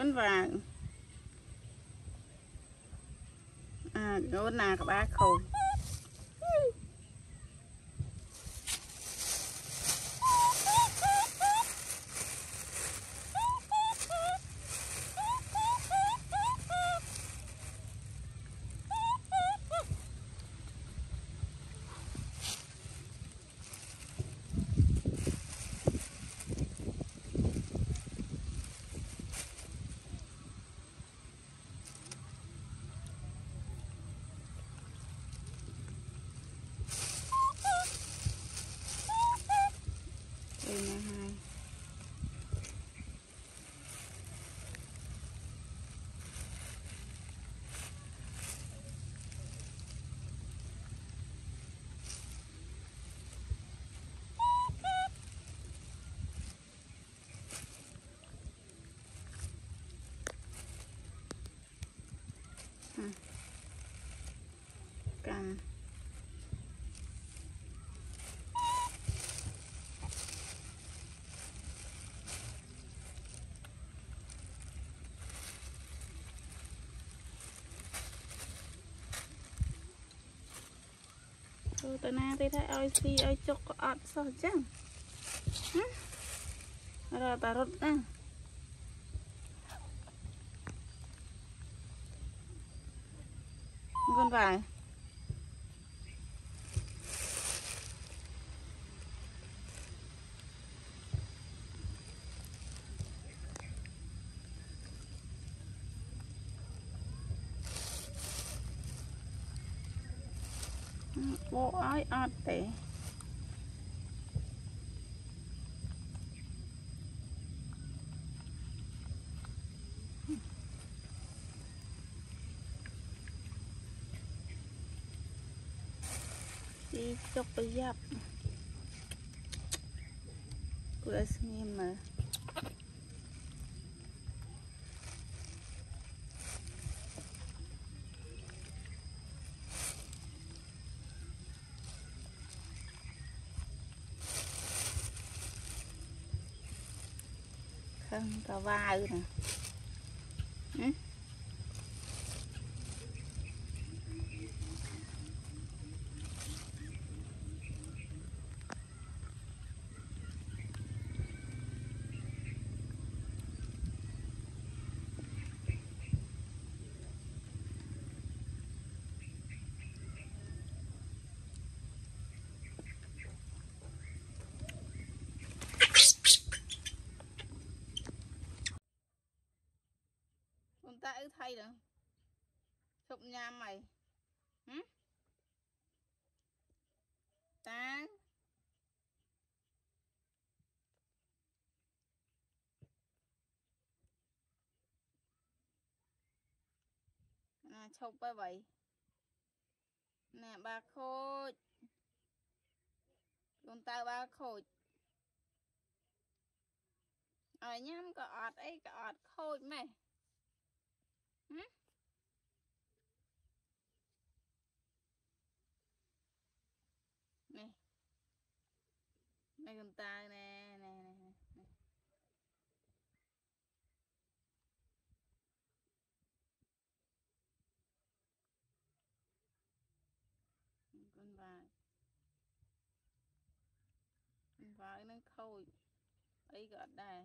con vào à con nào các bác khôi cầm tụi na tôi thấy ơi xì ơi chọc ọt sao chăng rồi ta rút nè con vải bộ ơi ọt để đi chọc bây giờ cửa xem mà không có vai nè con ta ư thay nữa chụp nhà mày ta nè chụp ba vậy nè ba khôi con ta ba khôi ở nhắm có ọt ấy có ọt khôi mày nè này con ta nè nè nè con vải nó khôi ấy gọi đây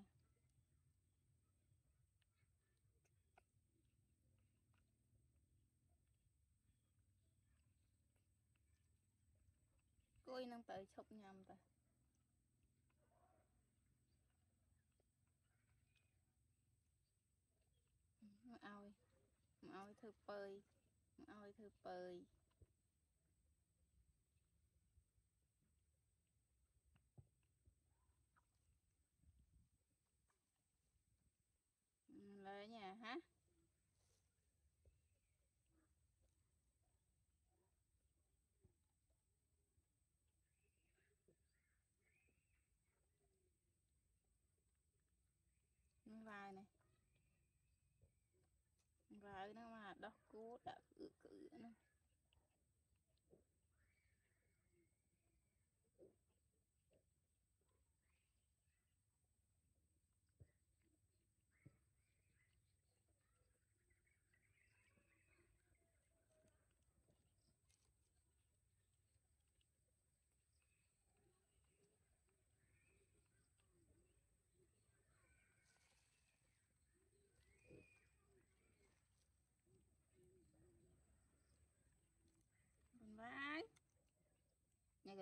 coi năng tới chụp nhầm ta mà ao thư bơi ao thư bơi lấy nhà hả vai này vai nó mà đọc cố đã cự nó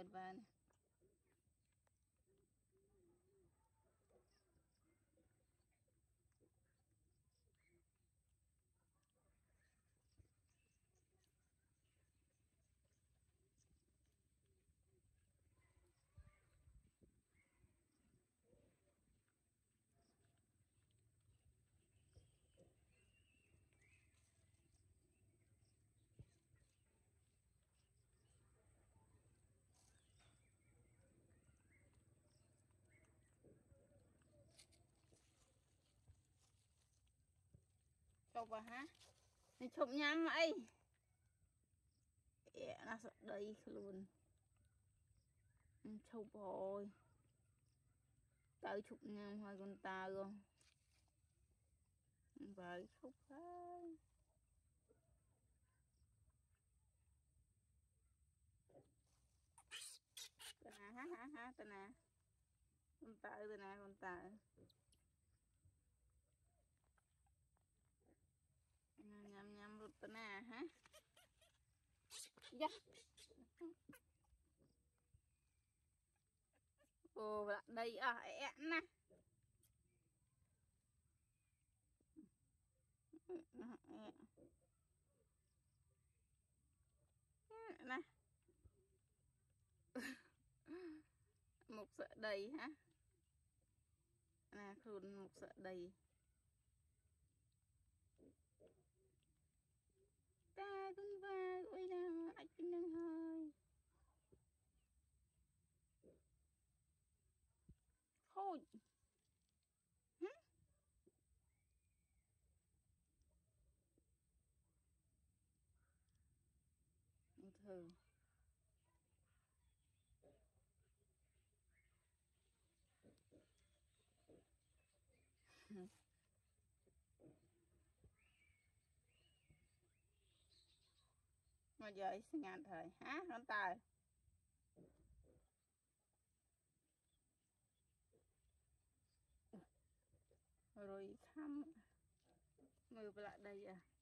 gần van chụp vào hả đi chụp nhắm ấy nó sợ đây luôn chụp rồi tới chụp nhắm hai con ta luôn vậy chụp thôi tên nè ha tên nè con ta tên nè con ta nhắm nhắm rụt tên nè hả dạ ồ đây à ẹn nè nè một sợi đầy hả nè khuôn một sợi đầy ta con va ôi nào anh đang hơi thôi thử mà giờ sẽ ngàn thời hả con tài rồi thăm mưa lại đây à